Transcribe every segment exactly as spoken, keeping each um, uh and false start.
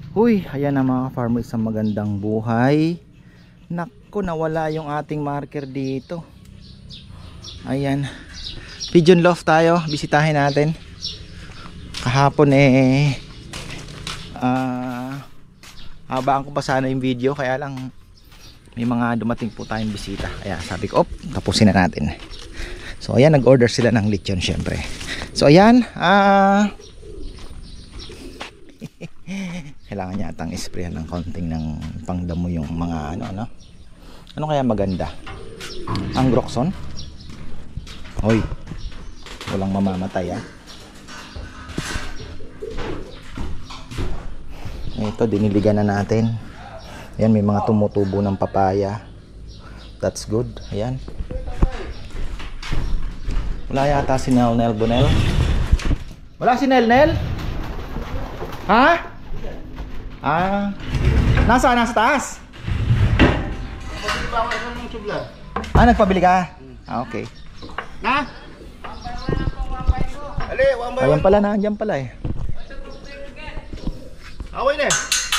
Huy, ayan na mga farmer, isang magandang buhay. Naku, nawala yung ating marker dito. Ayan, Pigeon Loft tayo, bisitahin natin. Kahapon eh uh, habaan ko pa sana yung video, kaya lang may mga dumating po tayong bisita. Kaya sabi ko, op, tapusin na natin. So ayan, nag-order sila ng lechon syempre. So ayan, ah uh, kailangan niya atang isprayan ng konting ng pangdamo yung mga ano ano. Ano kaya maganda? Ang Groxon? Hoy, walang mamamatay ah. Ito, diniligan na natin. Ayan, may mga tumutubo ng papaya. That's good. Ayan. Wala yata si Nel Nel Bonel. Wala si Nel Nel? Ha? Ah, nasa nasa taas. Ah, nagpabili ka? Ah, okay. Na? Ali, ayan pala, nandiyan pala eh. Away na.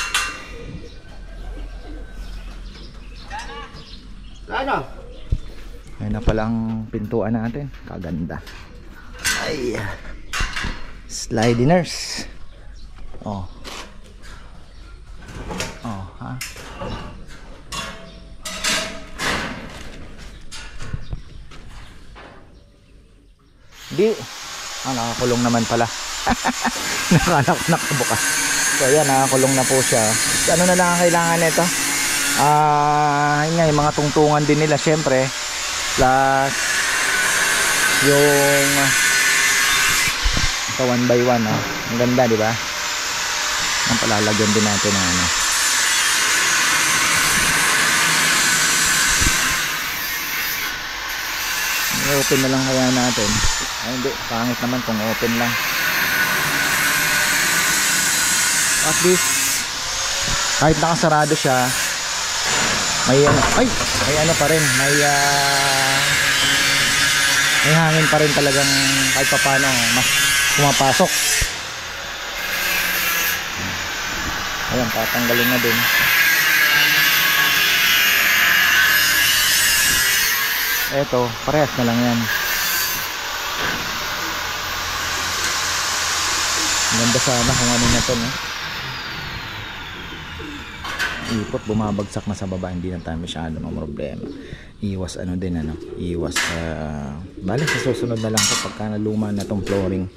Sana. Ayun na palang pintuan natin. Kaganda. Ay. Slidiners. Oh. Oh, ha? Di. Ah, nakakulong naman pala. Nakala ko nakabukas. So, ayan, nakakulong na po siya. Ano na lang ang kailangan nito? Ah, yun nga, yung mga tungtungan din nila, syempre. Plus, yung ito, one by one, oh. Ang ganda, di ba? Ang palalagyan din natin ng ano. I-open na lang kaya natin. Ay, hindi, pangit naman kung open lang. At least kahit nakasarado siya, may ano, ay, may ano pa rin, may uh, may hangin pa rin talagang kahit pa paano mas pumapasok. Ayan, tatanggalin na din. Eto, parehas na lang yan. Ganda sana kung ano na to, no? Ipot, bumabagsak na sa baba, hindi na tayo masyado ng problema. Iwas ano din, ano? Iwas uh, bali sa susunod na lang po pagka naluma na tong flooring.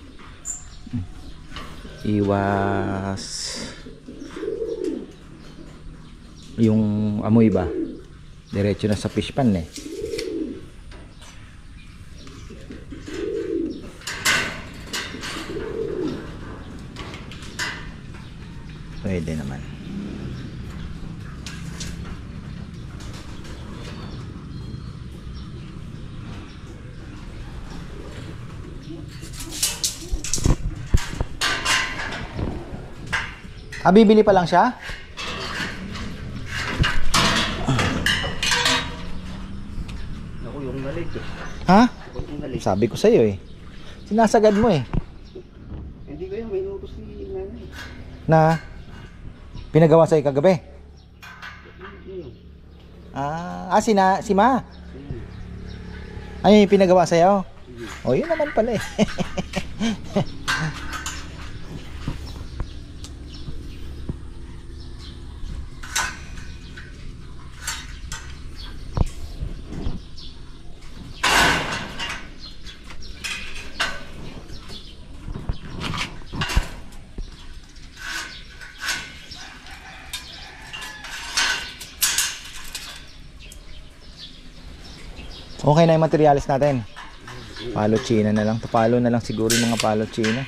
Iwas yung amoy ba? Diretso na sa fish pan eh. Pwede naman. Ah, bibili pa lang siya? Ako yung galit eh. Ha? Ako yung galit. Sabi ko sa'yo eh. Sinasagad mo eh. Hindi ko yan, may inutos ni nanay. Na pinagawa sa'yo kagabi? Ah, ah si, na, si Ma? Ano yung pinagawa sa'yo? O, yun naman pala eh. Okay na yung materials natin. Palo China na lang. Palo na lang siguro yung mga palo China.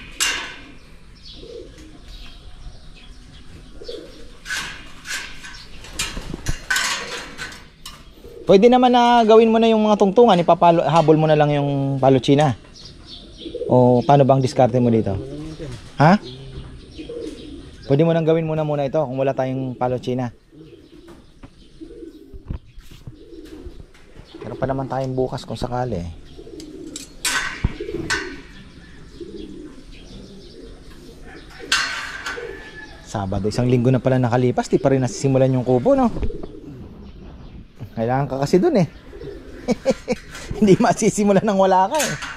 Pwede naman na gawin mo na yung mga tungtungan. Ipapalo, habol mo na lang yung palo China. O paano bang diskarte mo dito? Ha? Pwede mo nang gawin muna muna ito kung wala tayong palo China. Meron pa naman tayong bukas kung sakali. Sabado, isang linggo na pala nakalipas, di pa rin nasisimulan yung kubo, no? Kailangan ka kasi dun eh. Hindi masisimulan nang wala ka eh.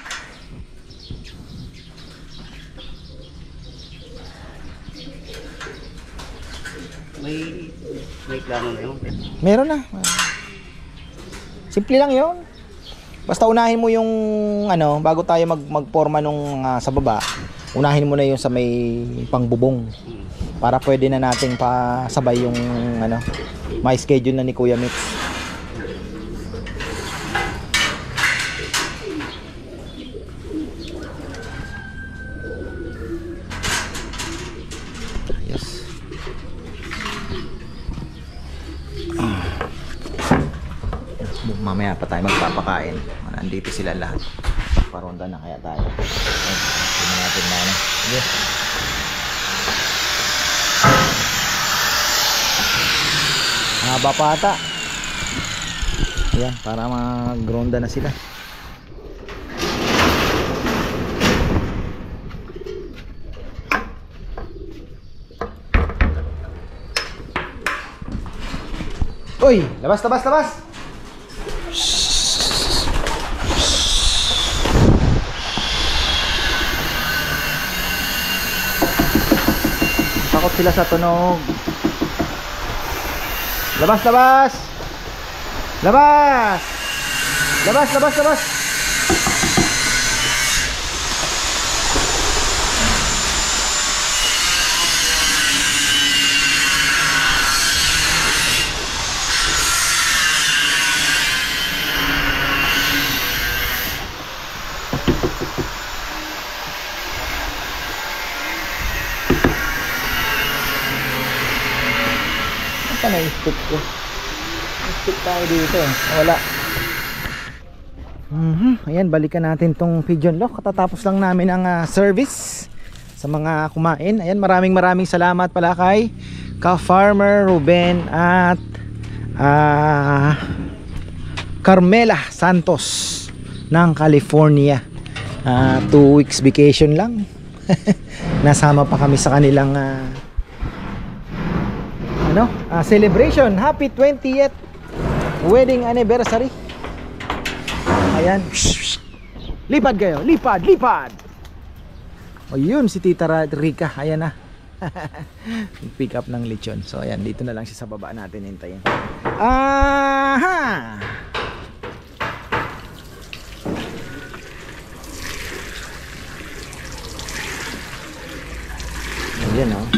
May may plano na yun. Meron na. Simple lang yun. Basta unahin mo yung ano, bago tayo mag magporma nung uh, sa baba, unahin mo na yung sa may pangbubong. Para pwede na nating pasabay yung ano, may schedule na ni Kuya Mix. Yes. Mamaya pa tayo magpapakain. Nandito sila lahat. Paronda na kaya tayo. Tingnan natin na ano. Sige. Haba pa ata. Ayan, para mag-ronda na sila. Uy! Labas, labas, labas! Takot sila sa tunog. Labas, labas. Labas. Labas, labas, labas. Saan na yung stick ko? Yung stick tayo dito eh. Wala. Mm-hmm. Ayan, balikan natin tong pigeon lock. Katatapos lang namin ang uh, service sa mga kumain. Ayan, maraming maraming salamat pala kay Ka-Farmer Ruben at uh, Carmela Santos ng California. uh, Two weeks vacation lang. Nasama pa kami sa kanilang uh, ano, uh, celebration. Happy twentieth wedding anniversary. Ayan. Lipad kayo, lipad, lipad. O yun si Tita Rica. Ayan na. Pick up ng lechon. So ayan, dito na lang siya sa baba natin hintayin. Aha. Ayan o.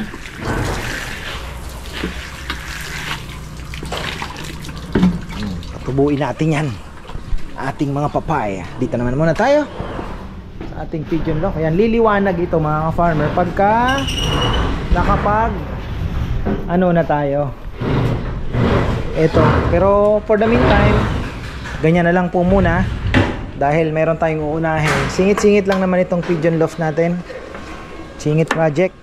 Tubuin natin yan, ating mga papaya. Dito naman muna tayo sa ating pigeon lock. Ayan, liliwanag ito mga farmer pagka nakapag ano na tayo ito. Pero for the meantime, ganyan na lang po muna dahil meron tayong uunahin. Singit-singit lang naman itong pigeon loft natin. Singit project.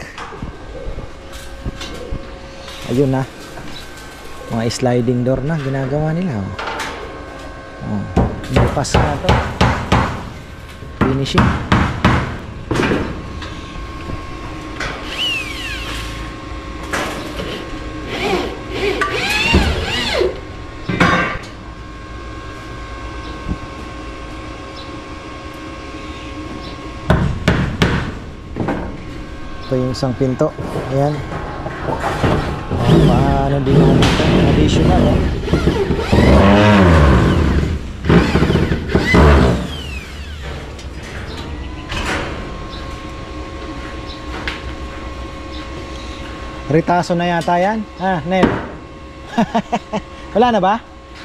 Ayun na, mga sliding door na ginagawa nila. Oh, bukas na ito. Finishing. Ito yung isang pinto. Ayan. Oh, paano din naman ito? Additional eh. Ritaso na yata yan. Ah, Nel. Wala na ba?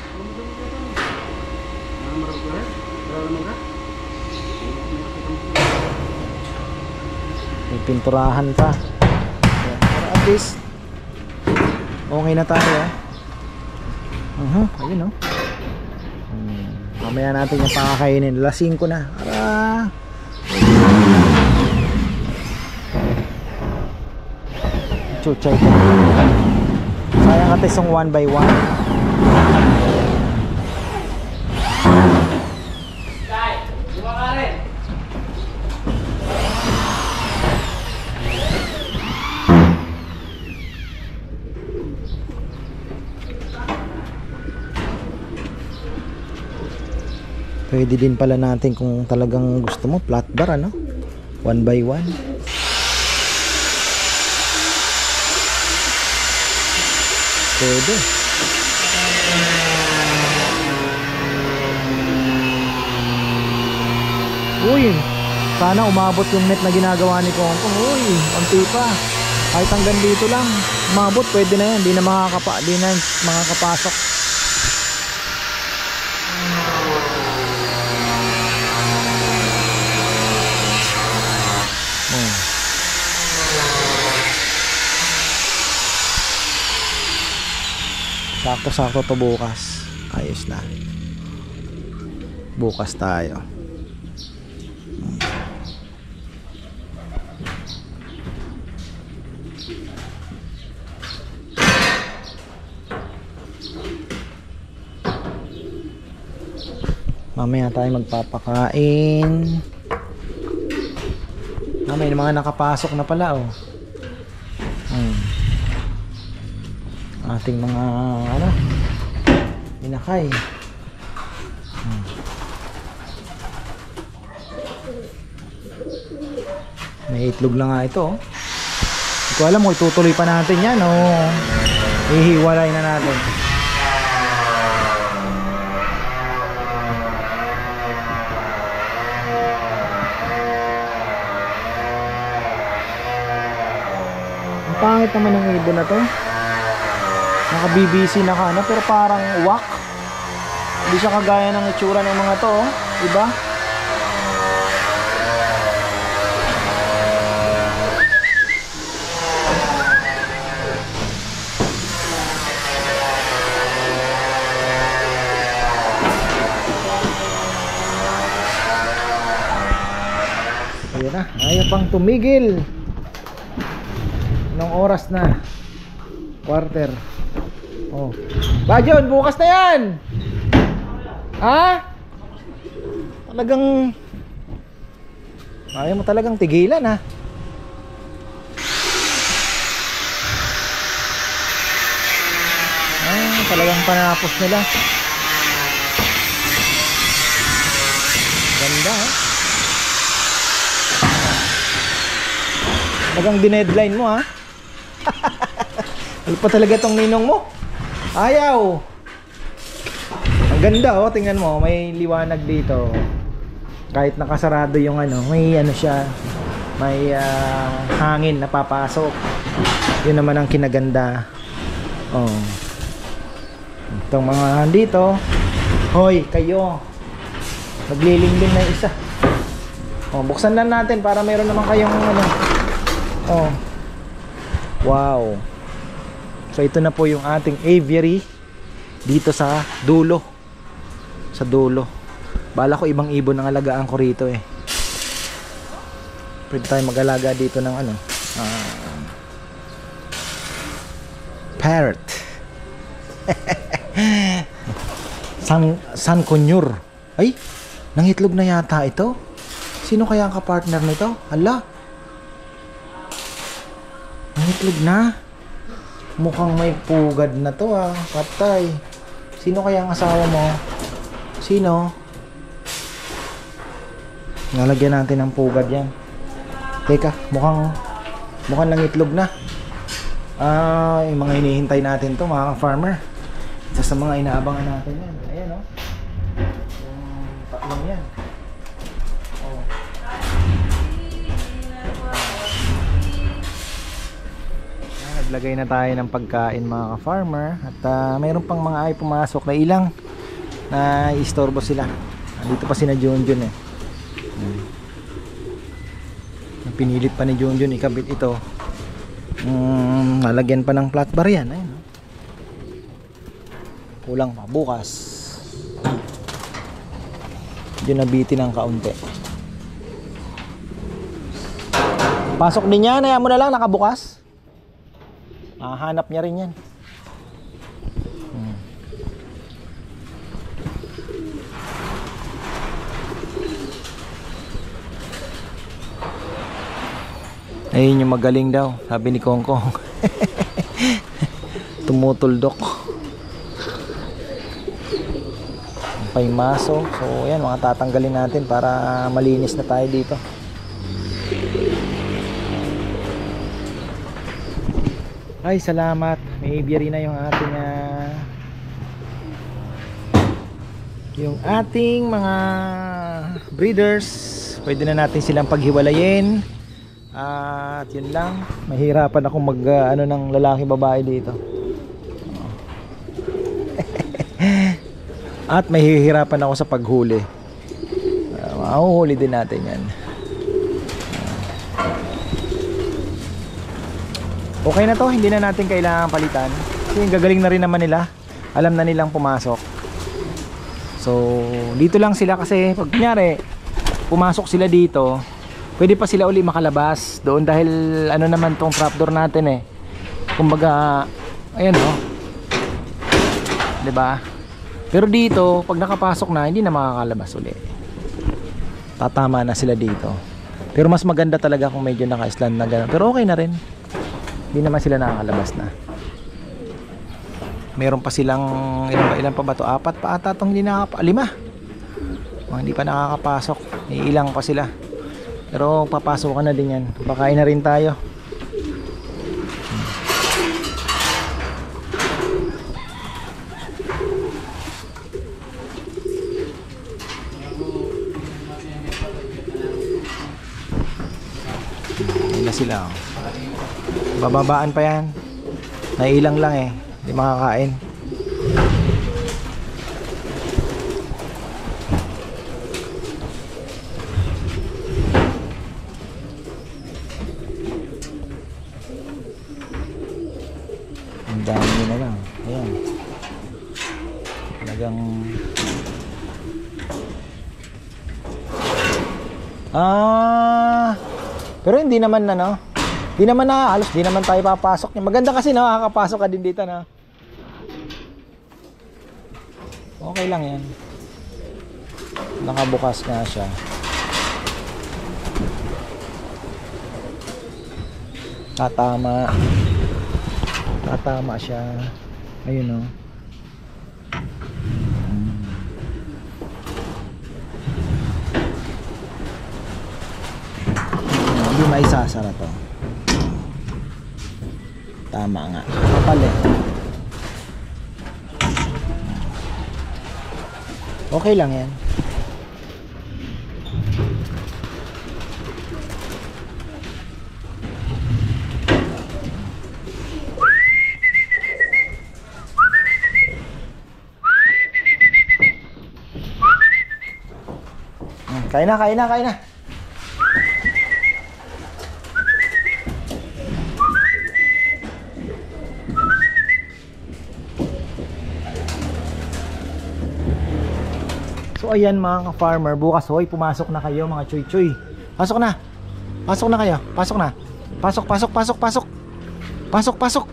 May pinturahan pa. Pero at least okay na tayo eh. Uh-huh, ayun o. Hmm. Mamaya natin yung pakakainin. Lasing ko na. Para chuchay ko. Sayang ka tesong one by one. Pwede din pala natin kung talagang gusto mo flat bar, ano, one by one. Pwede. Uy, sana umabot yung net na ginagawa ni Kongkong. Uy, unti pa. Kahit hanggang dito lang umabot, pwede na yan. Di na makakapa, di na makakapasok. Oh. Sakto-sakto to bukas. Ayos na. Bukas tayo. Mamaya tayo magpapakain. Ah, may mga nakapasok na pala, oh. Hmm. Ating mga ano, inakay. Hmm. May itlog lang nga ito, oh. Hindi ko alam kung itutuloy pa natin yan o ihiwalay na natin. Pangit naman ng ibon na to. Naka-B B C na ka, ano, pero parang wak. Hindi siya kagaya ng itsura ng mga to, oh. Diba? Ayan na, ayaw pang tumigil. Anong oras na? Quarter. Oh. Bajon, bukas na yan. Ha? Talagang ayaw mo talagang tigilan, ha? Ah, talagang panapos nila. Ganda, ha? Talagang dinedline mo, ha? Ano pa talaga tong ninong mo? Ayaw. Ang ganda, oh, tingnan mo, may liwanag dito. Kahit nakasarado yung ano, may ano siya, may uh, hangin na papasok. Yun naman ang kinaganda. Oh. Itong mga dito, hoy, kayo, naglilingbing na isa. Oh, buksan lang natin para meron naman kayong ano. Oh. Wow. So ito na po yung ating aviary dito sa dulo. Sa dulo. Bala ko ibang ibon ang alagaan ko rito, eh. Pwede tayo mag-alaga dito ng ano, uh, parrot. San, San Conure. Ay, nangitlog na yata ito. Sino kaya ang kapartner nito? Hala, nangitlog na. Mukhang may pugad na to, ah. Patay. Sino kaya ang asawa mo? Sino? Nalagyan natin ng pugad yan. Teka, mukhang mukhang nangitlog na. Ah, yung mga hinihintay natin to, mga farmer. Isa sa mga inaabangan natin yan. Ayan, oh. Yung tatlong yan. Oh. Naglagay na tayo ng pagkain, mga ka-farmer. At uh, mayroon pang mga ay pumasok na ilang na istorbo sila. Dito pa sina Junjun, eh. Hmm. Pinilit pa ni Junjun ikabit ito. Hmm, nalagyan pa ng flat bar yan. Ayun, oh. Kulang pa bukas. Diyan nabitin ng kaunti. Pasok din yan. Ayaw mo na lang nakabukas. Ah, hanap niya rin yan. Hmm. Ayun yung magaling daw, sabi ni Kongkong. Tumutuldok. paimaso. So ayan, mga tatanggalin natin para malinis na tayo dito. Ay, salamat. May aviary na yung ating uh, yung ating mga breeders. Pwede na natin silang paghiwalayin. Uh, at yun lang. Mahirapan akong mag uh, ano ng lalaki babae dito. At mahihirapan ako sa paghuli. Uh, mahuhuli din natin yan. Okay na to, hindi na natin kailangan palitan. Kasi gagaling na rin naman nila. Alam na nilang pumasok. So, dito lang sila kasi pag kunyari, pumasok sila dito, pwede pa sila uli makalabas doon dahil ano naman tong trapdoor natin eh. Kumbaga, ayan oh. 'Di ba? Pero dito, pag nakapasok na, hindi na makakalabas uli. Tatama na sila dito. Pero mas maganda talaga kung medyo naka-island na gano'n. Pero okay na rin. Hindi naman sila nakakalabas na. Meron pa silang ilan pa, ilan pa ba to? Apat pa ata itong hindi nakapa, lima. Oh, hindi pa nakakapasok. Iilang pa sila. Pero papasok ka na din yan. Pakain na rin tayo. Ayun na sila oh. Bababaan pa yan. Naiilang lang eh. Hindi makakain. Ang dami na lang. Ayan. Talagang Ah, pero hindi naman na no. Hindi naman na halos, hindi naman tayo papasok. Maganda kasi no, nakakapasok ka din dito na. Okay lang yan. Nakabukas nga siya. Tatama. Tatama siya. Ayun o. Hmm. Hindi maisasara to. Tama nga. Kapal eh. Okay lang yan. Kain na, kain na, kain na. So ayan mga ka-farmer, bukas hoy, pumasok na kayo mga choy-choy. Pasok na. Pasok na kayo. Pasok na. Pasok, pasok, pasok, pasok. Pasok, pasok.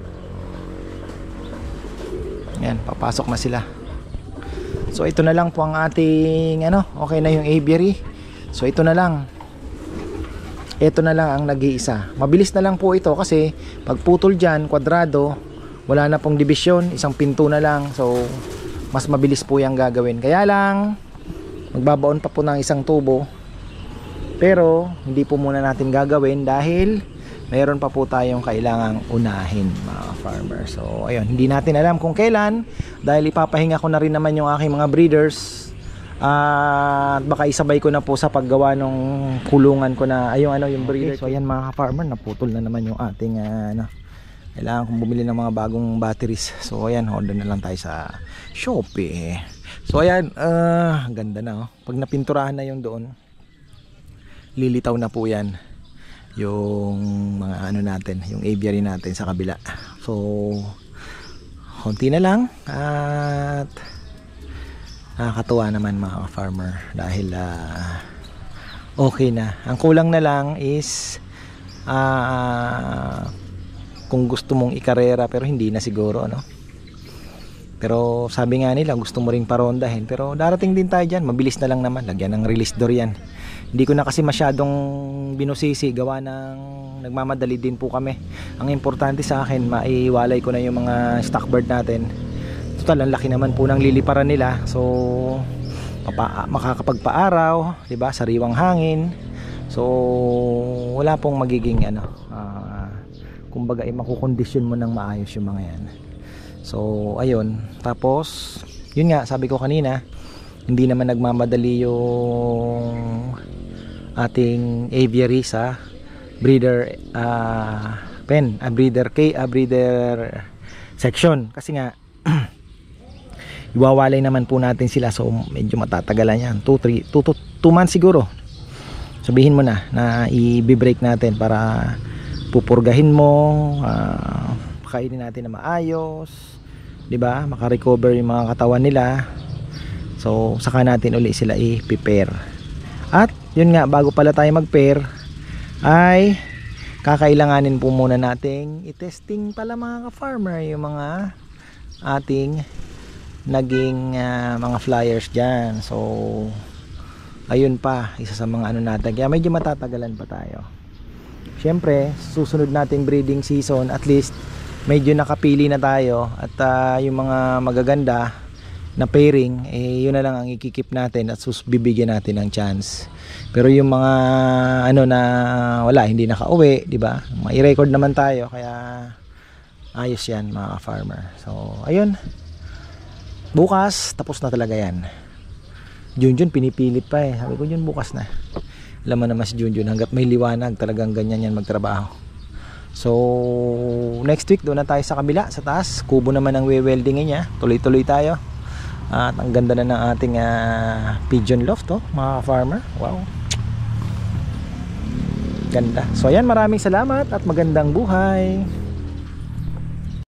Ayan, papasok na sila. So ito na lang po ang ating ano, okay na yung aviary. So ito na lang. Ito na lang ang nag-iisa. Mabilis na lang po ito kasi pag putol dyan, kwadrado, wala na pong division, isang pinto na lang. So mas mabilis po yung gagawin. Kaya lang magbabaon pa po ng isang tubo. Pero hindi po muna natin gagawin dahil mayroon pa po tayong kailangang unahin mga farmer. So ayun, hindi natin alam kung kailan dahil ipapahinga ko na rin naman yung aking mga breeders. At uh, baka isabay ko na po sa paggawa ng kulungan ko na ayong ano yung breeder. Okay, so ayan mga farmer, naputol na naman yung ating uh, ano, kailangan kong bumili ng mga bagong batteries. So ayan, order na lang tayo sa Shopee. So ayan, uh, ganda na oh. Pag napinturahan na yung doon, lilitaw na po yan yung mga ano natin, yung aviary natin sa kabila. So konti na lang at nakakatuwa naman mga farmer dahil uh, okay na. Ang kulang na lang is uh, kung gusto mong ikarera, pero hindi na siguro ano. Pero sabi nga nila gusto mo ring parondahin, pero darating din tayo dyan, mabilis na lang naman, lagyan ng release door yan. Hindi ko na kasi masyadong binusisi, gawa ng nagmamadali din po kami. Ang importante sa akin, maiwalay ko na yung mga stock bird natin. total ang laki naman po ng liliparan nila, so mapa, makakapagpaaraw, 'di ba, sariwang hangin. So wala pong magiging ano, uh, kumbaga ay makukondisyon mo ng maayos yung mga yan. So ayun, tapos yun nga, sabi ko kanina, hindi naman nagmamadali yung ating aviary sa breeder uh, pen, a breeder K, a breeder section, kasi nga iwawalay naman po natin sila, so medyo matatagalan yan, two months siguro. Sabihin mo na na i-break natin para pupurgahin mo, uh, kainin natin na maayos, 'di ba? Maka-recover yung mga katawan nila. So saka natin uli sila i-prepare. At yun nga, bago pala tayo mag-pair ay kakailanganin po muna nating i-testing pala mga ka-farmer yung mga ating naging uh, mga flyers dyan. So ayun pa, isa sa mga ano natin, kaya medyo matatagalan pa tayo. Syempre susunod nating breeding season, at least medyo nakapili na tayo, at uh, yung mga magaganda na pairing, eh yun na lang ang ikikip natin at sus bibigyan natin ng chance. Pero yung mga ano na wala, hindi nakauwi, di ba? Mai-record naman tayo, kaya ayos yan mga farmer. So ayun, bukas tapos na talaga yan. Junjun pinipilit pa eh, sabi ko yun bukas na. Alam mo naman si Junjun, hanggat may liwanag talagang ganyan yan magtrabaho. So next week doon na tayo sa kabila, sa taas. Kubo naman ang we-weldingin niya, tuloy-tuloy tayo. At ang ganda na ng ating uh, pigeon loft, oh, mga farmer. Wow, ganda. So ayan, maraming salamat at magandang buhay.